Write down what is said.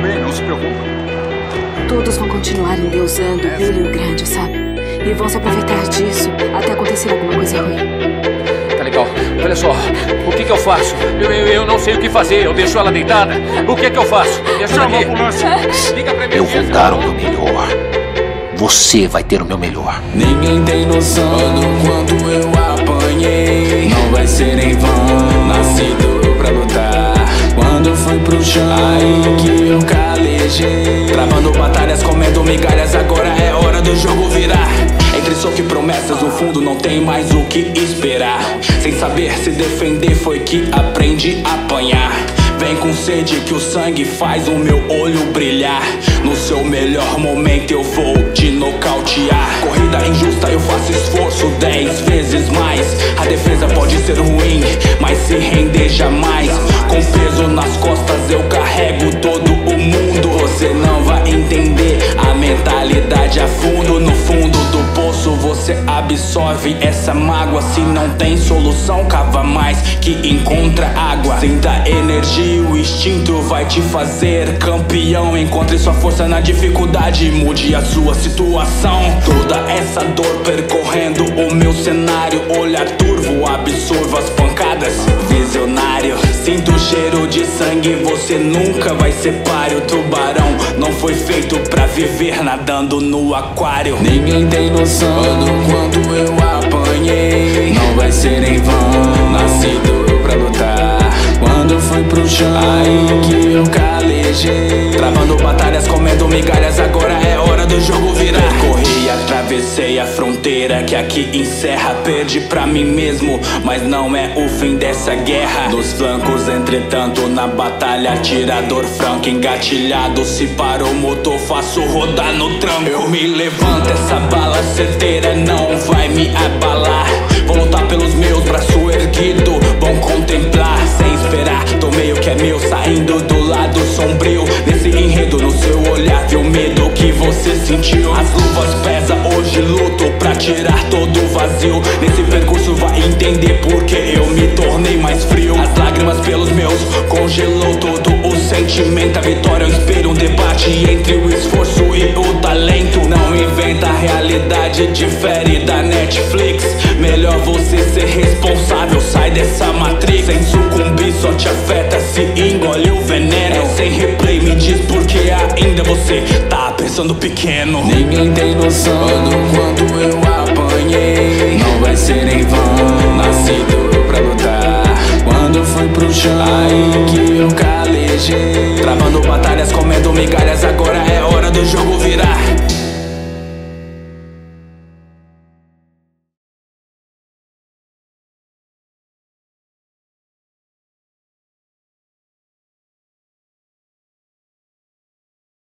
bem, não se preocupe. Todos vão continuar endeusando o Billy Grande, sabe? E vão se aproveitar disso até acontecer alguma coisa ruim. Tá legal. Olha só, o que eu faço? Eu não sei o que fazer. Eu deixo ela deitada. O que eu faço? Me ajuda aqui. Liga pra mim. Eu vou dar o meu melhor. Você vai ter o meu melhor. Ninguém tem noção do quanto eu apanhei. Não vai ser em vão, nascido pra lutar. Quando fui pro chão, aí que eu calejei. Travando batalhas, comendo migalhas. Agora é hora do jogo virar. Entre soco e promessas, no fundo não tem mais o que esperar. Sem saber se defender foi que aprendi a apanhar. Vem com sede que o sangue faz o meu olho brilhar. No seu melhor momento eu vou te nocautear. Corrida injusta, eu faço esforço 10 vezes mais. A defesa pode ser ruim, mas se render jamais. Com peso nas costas eu carrego todo o mundo. Você não vai entender a mentalidade a fundo. No fundo do poço você absorve essa mágoa. Se não tem solução, cava mais que encontra água. Sinta energia, o instinto vai te fazer campeão. Encontre sua força na dificuldade, mude a sua situação. Toda essa dor percorrendo o meu cenário. Olhar turvo, absorva as pancadas. Visionário, sinto o cheiro de sangue. Você nunca vai ser páreo. Tubarão não foi feito pra viver nadando no aquário. Ninguém tem noção do quanto eu apanhei. Não vai ser em vão, nascido pra lutar. Quando fui pro chão, aí que eu calejei. Travando batalhas, comendo migalhas. Agora é hora do jogo virar. Corri, atravessei a fronteira que aqui encerra. Perdi pra mim mesmo, mas não é o fim dessa guerra. Nos flancos, entretanto, na batalha, atirador franco engatilhado. Se para o motor, faço rodar no tranco. Eu me levanto, essa bala certeira não vai me abalar. Vou lutar pelos meus, braço erguido, bom contemplar. Sem esperar, tomei o que é meu, saindo do lado sombrio. Nesse enredo, no seu olhar, vi o medo que você sentiu. As luvas pesam, hoje luto pra tirar todo o vazio. Nesse percurso vai entender porque eu me tornei mais frio. As lágrimas pelos meus, congelou todo o sentimento. A vitória é um espelho, um debate entre o esforço e o talento. Não inventa, a realidade difere da Netflix. Melhor você ser responsável, sai dessa matrix. Sem sucumbir, só te afeta se engole o veneno. É sem replay, me diz porque ainda você tá pensando pequeno. Ninguém tem noção do quanto eu apanhei. Não vai ser em vão, nascido pra lutar. Quando fui pro chão, aí que eu calejei. Travando batalhas, comendo migalhas. Agora é hora do jogo virar.